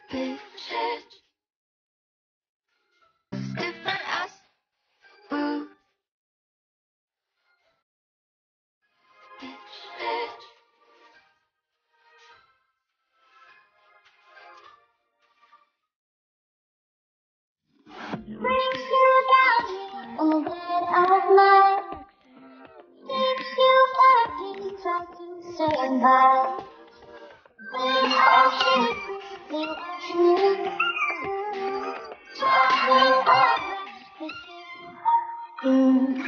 Bitches, different as boo. Bitches. Brings you down in a bed of mine. Keeps you working, try to say goodbye. When ocean the ocean traveling over the sea.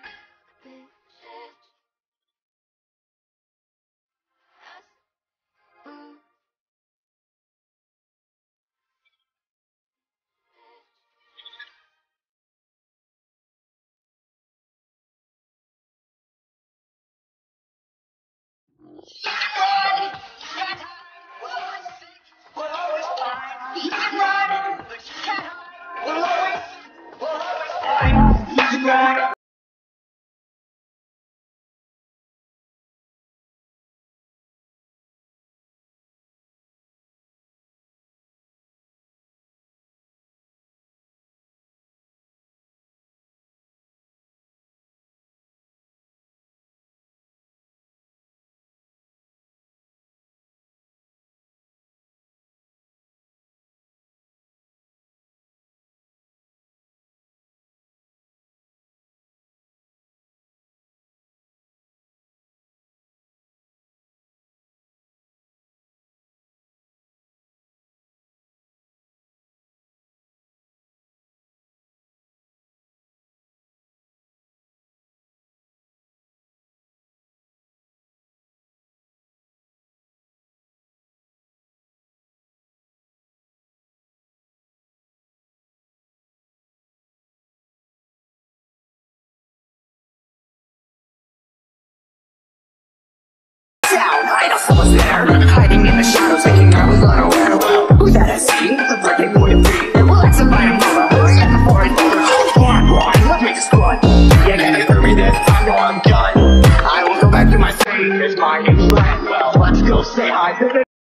I know someone's there, hiding in the shadows, thinking I was unaware. Well, who's that I see? The birthday boy of three. Well, that's a fine mother. Hurry up before it's over. Come on, let's make a squad. You gotta hear me this time, no, I'm done. I will go back to my city, it's my new friend. Well, let's go say hi to the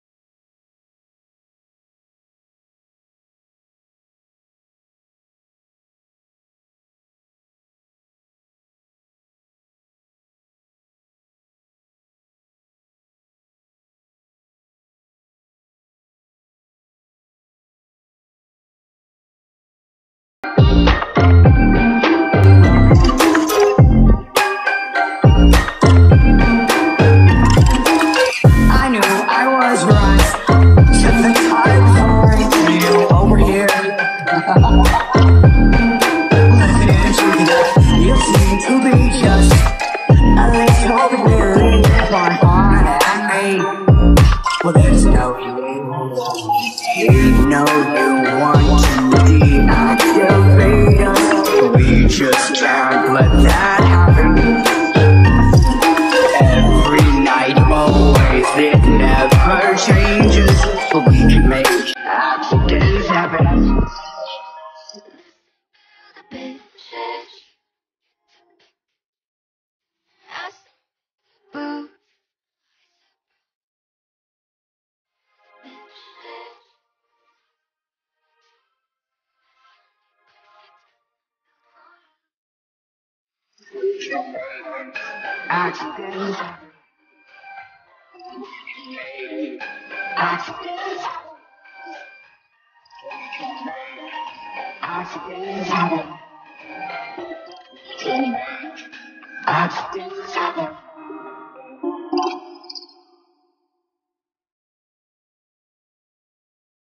I knew I was right. Just the time for you over here. Listen to that. You seem to be just a little weary. Fun on at me. Well, there's no you know you want to deactivate us. We just can't let that happen. Every night, always, it never changes. But we can make accidents happen. Bitches, as boo. Accidents happen. Accidents happen. Accidents happen. Accidents happen.